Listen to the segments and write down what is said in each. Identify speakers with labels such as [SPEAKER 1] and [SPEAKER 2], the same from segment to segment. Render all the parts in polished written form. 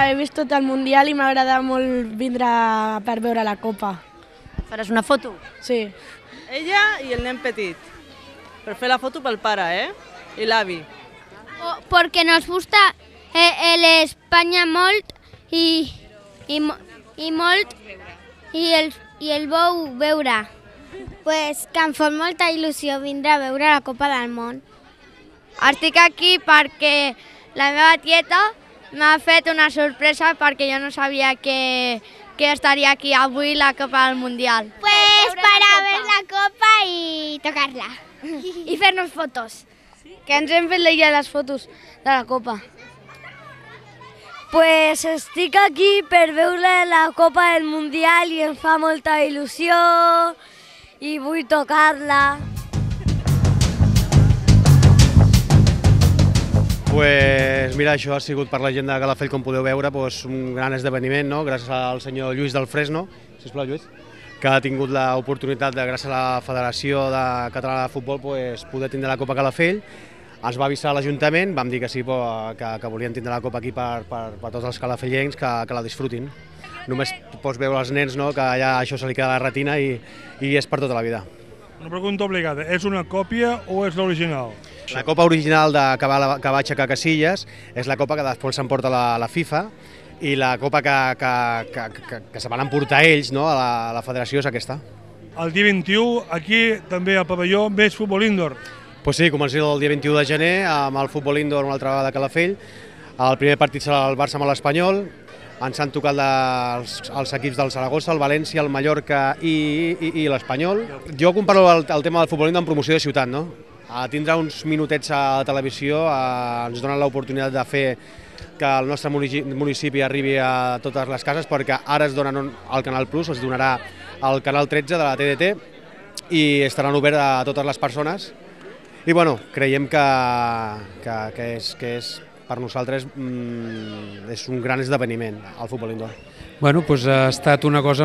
[SPEAKER 1] he vist tot el Mundial i m'agrada molt vindre per veure la Copa.
[SPEAKER 2] Faràs una foto?
[SPEAKER 1] Sí.
[SPEAKER 3] Ella i el nen petit. Per fer la foto pel pare, I l'avi.
[SPEAKER 4] Porque nos gusta el España molt i el vau veure. Pues que em fa molta il·lusió vindre a veure la Copa del Món. Estic aquí perquè la meva tieta m'ha fet una sorpresa perquè jo no sabia que estaria aquí avui la Copa del Mundial. Pues para ver la Copa y tocarla. I fer-nos fotos. Que ens hem fet ja les fotos de la Copa. Pues estic aquí per veure la Copa del Mundial i em fa molta il·lusió i vull tocar-la.
[SPEAKER 5] Pues mira, això ha sigut per la gent de Calafell, com podeu veure, un gran esdeveniment, no? Gràcies al senyor Lluís del Fresno, sisplau, Lluís, que ha tingut l'oportunitat, gràcies a la Federació Catalana de Futbol, poder tindre la Copa Calafell. Ens va avisar l'Ajuntament, vam dir que sí, que volien tindre la Copa aquí per tots els calafellencs, que la disfrutin. Només pots veure els nens, que ja això se li queda a la retina i és per tota la vida.
[SPEAKER 6] Una pregunta obligada, és una còpia o és l'original?
[SPEAKER 5] La copa original que va aixecar Casillas és la copa que després s'emporta la FIFA i la copa que se van emportar ells a la federació és aquesta.
[SPEAKER 6] El dia 21, aquí també al pavelló, més futbol indoor.
[SPEAKER 5] Pues sí, comença el dia 21 de gener amb el futbol indoor una altra vegada a Calafell. El primer partit serà el Barça amb l'Espanyol. Ens han tocat els equips del Saragossa, el València, el Mallorca i l'Espanyol. Jo comparo el tema del futbol indoor amb promoció de ciutat, no? A tindre uns minutets a la televisió ens donen l'oportunitat de fer que el nostre municipi arribi a totes les cases, perquè ara es donen al Canal Plus, es donarà al Canal 13 de la TDT i estaran oberts a totes les persones. I bueno, creiem que és per nosaltres és un gran esdeveniment el futbol indoor.
[SPEAKER 7] Bueno, doncs ha estat una cosa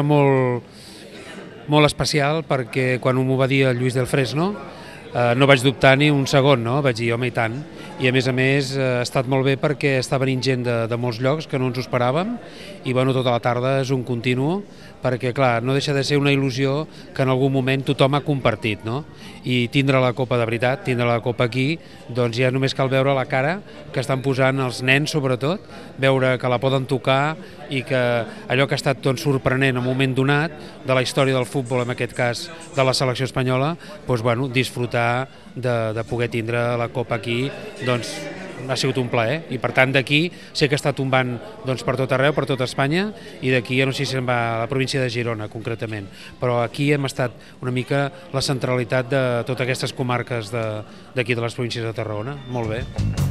[SPEAKER 7] molt especial, perquè quan m'ho va dir el Lluís del Fresno no vaig dubtar ni un segon, vaig dir home i tant, i a més ha estat molt bé perquè està venint gent de molts llocs que no ens ho esperàvem i tota la tarda és un continu, perquè clar, no deixa de ser una il·lusió que en algun moment tothom ha compartit, i tindre la Copa de veritat, tindre la Copa aquí, doncs ja només cal veure la cara que estan posant els nens sobretot, veure que la poden tocar i que allò que ha estat sorprenent en un moment donat de la història del futbol, en aquest cas de la selecció espanyola, disfrutar de poder tindre la Copa aquí, doncs ha sigut un plaer, i per tant d'aquí sé que està tombant per tot arreu, per tota Espanya, i d'aquí ja no sé si se'n va a la província de Girona concretament, però aquí hem estat una mica la centralitat de totes aquestes comarques d'aquí de les províncies de Tarragona. Molt bé.